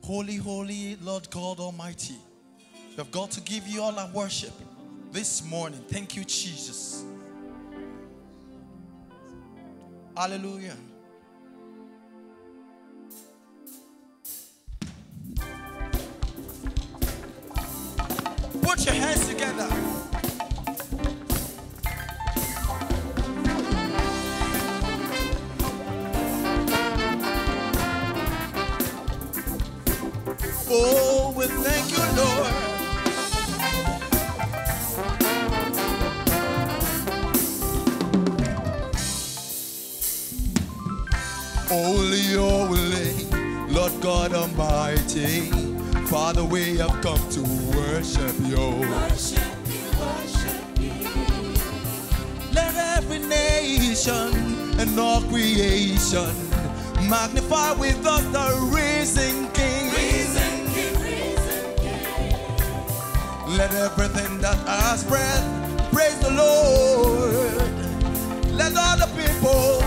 Holy, holy, Lord God Almighty. We have got to give you all our worship this morning. Thank you, Jesus. Hallelujah. Put your hands together. Oh, we thank you, Lord. Holy, holy, Lord God Almighty. Father, we have come to worship you. Worship you. Let every nation and all creation magnify with us the risen King. Risen King. Let everything that has breath praise the Lord. Let all the people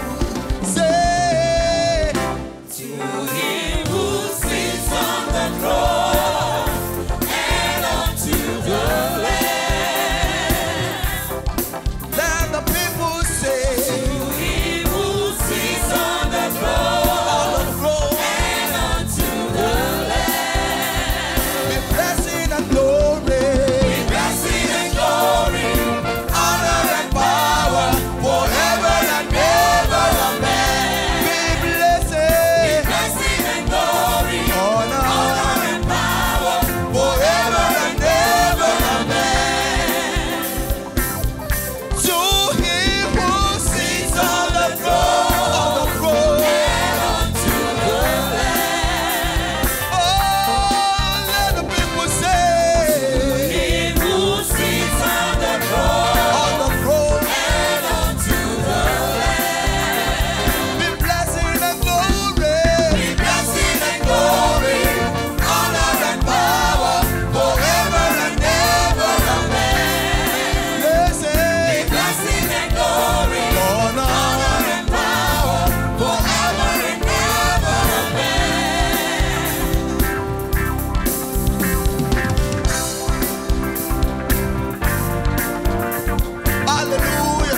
say, to him who sits on the throne and unto the Lamb. let the people say, To him who sits on the throne and unto the Lamb. be blessing and glory, Be blessing and glory, honor and power, forever and ever. Amen. be blessing, Blessing and glory, honor, honor and power, forever and ever. Amen. to him who sits on the throne, And unto the Lamb. oh, let the people say, Him who sits on the throne and unto the Lamb. be blessing and glory, Be blessing and glory, honor and power, forever and ever. Amen. blessing, Blessing and glory, honor, honor and power, forever and ever. hallelujah.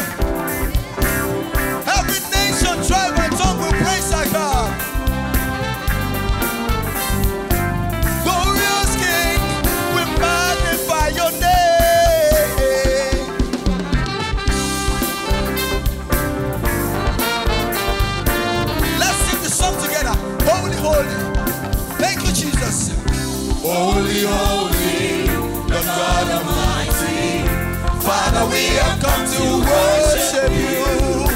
Every nation, tribe, and tongue will praise our God. Glorious King, we magnify your name. Let's sing the song together. Holy, holy. Thank you, Jesus. Holy, holy, Lord God Almighty. Father, we have come to worship you.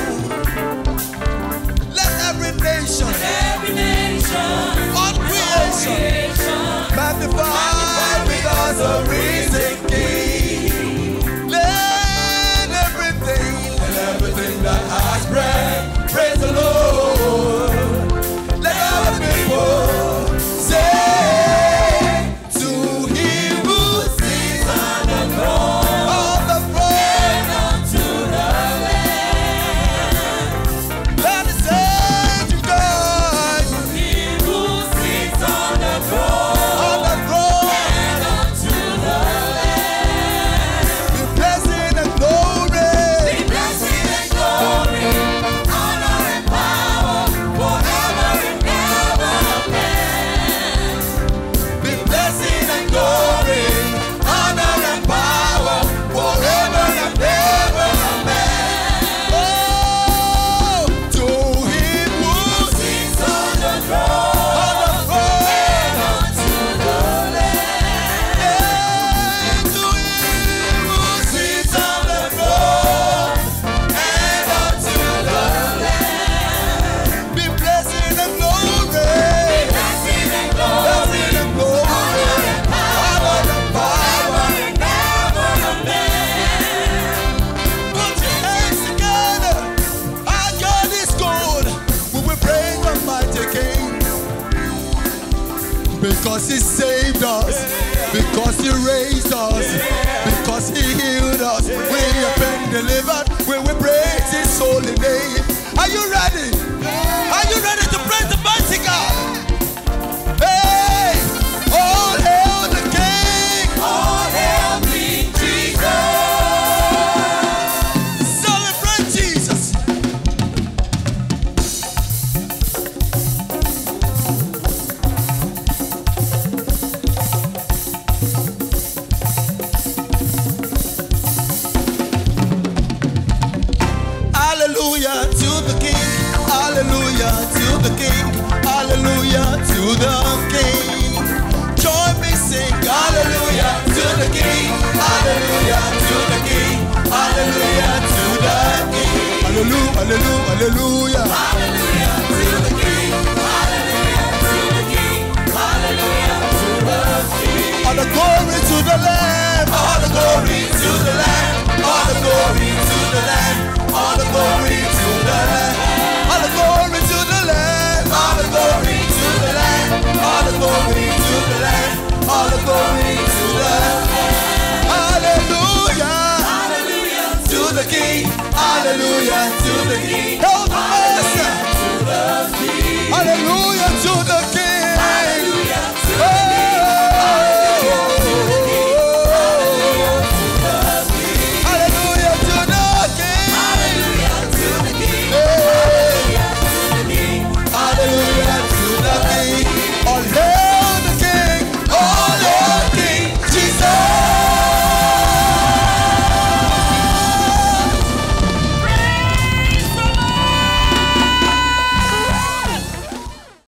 Let every nation, Every nation, all creation, magnify with us the risen King. Let everything that has breath, praise the Lord. Let all the people say, to him who sits on the throne and unto the Lamb. let us say to God, Him who sits on the throne and unto the Lamb. be blessing and glory, Be blessing and glory, honor and power, forever and ever. Amen. be blessing and glory, honor and power, forever and ever. Amen. Oh, to him who Sits on the throne and unto the Lamb. and to him who Sits on the throne and unto the Lamb. be blessing and glory, Blessing and glory, blessing and glory, honor and power, forever and ever. Amen. put your hands together. Our God is good. We will praise the mighty King. Because he saved us, because he raised us, because he healed us. We have been delivered. We will praise his holy name. Are you ready? Are you ready to praise the mighty God?